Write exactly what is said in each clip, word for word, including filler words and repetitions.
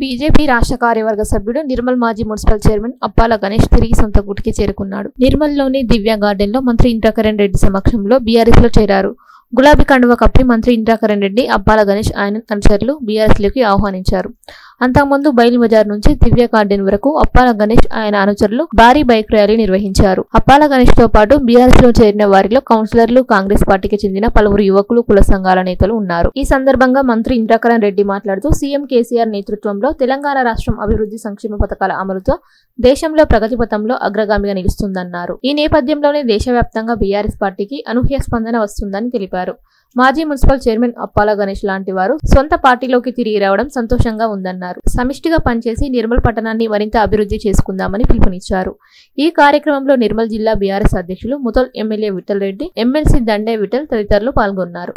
BJP రాష్ట్ర కార్యవర్గ సభ్యుడు నిర్మల్ మాజీ మున్సిపల్ చైర్మన్ అప్పాల గణేష్ తిరిగి సొంత గుటికి చేరుకున్నాడు. నిర్మల్లోని దివ్య గార్డెన్ లో మంత్రి ఇంద్రకరణ్ రెడ్డి సమక్షంలో బీఆర్ఎస్ లో చేరారు. గులాబీ కండువ కప్పి మంత్రి ఇంద్రకరణ్ రెడ్డి అప్పాల గణేష్ ఆయన అనుచరులు బీఆర్ఎస్ లోకి ఆహ్వానించారు. అంతకుముందు బైల్ బజార్ నుంచి దివ్య గార్డెన్ వరకు అప్పాల గణేష్ ఆయన అనుచరులు భారీ బైక్ ర్యాలీ నిర్వహించారు. అప్పాల గణేష్ తో పాటు బీఆర్ఎస్ లో చేరిన వారిలో కౌన్సిలర్లు, కాంగ్రెస్ పార్టీకి చెందిన పలువురు యువకులు, కుల సంఘాల నేతలు ఉన్నారు. ఈ సందర్భంగా మంత్రి ఇంద్రకరణ్ రెడ్డి మాట్లాడుతూ సీఎం కేసీఆర్ నేతృత్వంలో తెలంగాణ రాష్ట్రం అభివృద్ధి సంక్షేమ పథకాల అమలుతో దేశంలో ప్రగతి పథంలో అగ్రగామిగా నిలుస్తుందన్నారు. ఈ నేపథ్యంలోనే దేశవ్యాప్తంగా బీఆర్ఎస్ పార్టీకి అనూహ్య స్పందన వస్తుందని తెలిపారు. మాజీ మున్సిపల్ చైర్మన్ అప్పాల గణేష్ లాంటి వారు సొంత పార్టీలోకి తిరిగి రావడం సంతోషంగా ఉందన్నారు. సమిష్టిగా పనిచేసి నిర్మల్ పట్టణాన్ని మరింత అభివృద్ధి చేసుకుందామని పిలుపునిచ్చారు. ఈ కార్యక్రమంలో నిర్మల్ జిల్లా బీఆర్ఎస్ అధ్యక్షులు ముతోల్ ఎమ్మెల్యే విఠల్ రెడ్డి, ఎమ్మెల్సీ దండే విఠల్ తదితరులు పాల్గొన్నారు.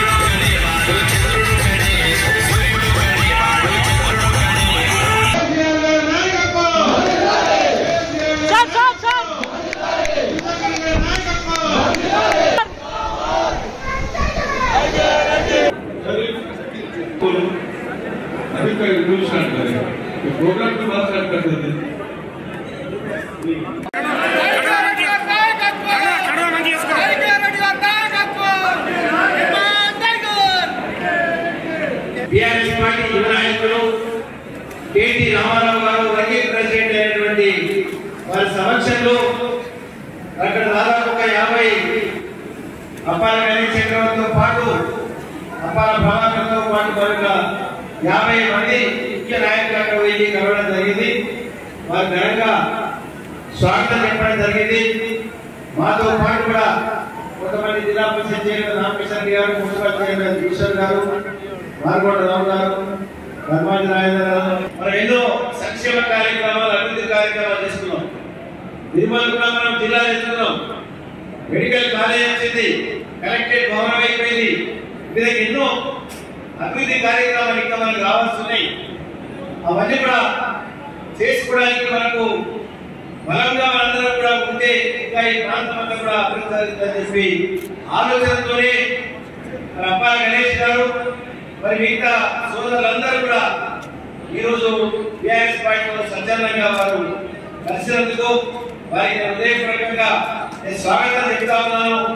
प्रोग्राम की बात करते थे బీఆర్ఎస్ పార్టీ యువ నాయకులు కేటీ రామారావు గారు వర్కింగ్ ప్రెసిడెంట్ అయినటువంటి వారి సమక్షంలో అక్కడ దాదాపు ఒక యాభై అప్పాల గణేష్ చక్రవర్తితో పాటు అప్పాల ప్రభాకర్తో పాటు మరొక యాభై మంది ముఖ్య నాయకులు అక్కడ వెళ్ళి కలవడం జరిగింది. వారు ఘనంగా స్వాగతం చెప్పడం జరిగింది. మాతో పాటు కూడా కొంతమంది జిల్లా పరిషత్ చైర్మన్ రామకృష్ణ గారు, మున్సిపల్ చైర్మన్ ఈశ్వర్ గారు, మార్గోడ రావు గారు, ధర్మాజి రాజేంద్ర గారు, మనం ఎన్నో సంక్షేమ కార్యక్రమాలు, అభివృద్ధి కార్యక్రమాలు చేస్తున్నాం. నిర్మల్ కూడా మనం జిల్లా చేస్తున్నాం. మెడికల్ కాలేజ్ వచ్చింది, కలెక్టరేట్ భవనం అయిపోయింది. విధంగా ఎన్నో అభివృద్ధి కార్యక్రమాలు ఇంకా మనకు రావాల్సి అవన్నీ కూడా చేసుకోవడానికి మనకు బలంగా మనందరం కూడా ఉంటే ఇంకా ఈ ప్రాంతం అంతా కూడా అభివృద్ధి అవుతుందని చెప్పి ఆలోచనతోనే అప్పాల గణేష్ గారు మరి మిగతా సోదరులందరూ కూడా ఈరోజు బీఆర్ఎస్ పార్టీలో సంచలనంగా వారు కలిసినందుకు వారికి హృదయపూర్వకంగా నేను స్వాగతం చెప్తా ఉన్నాను.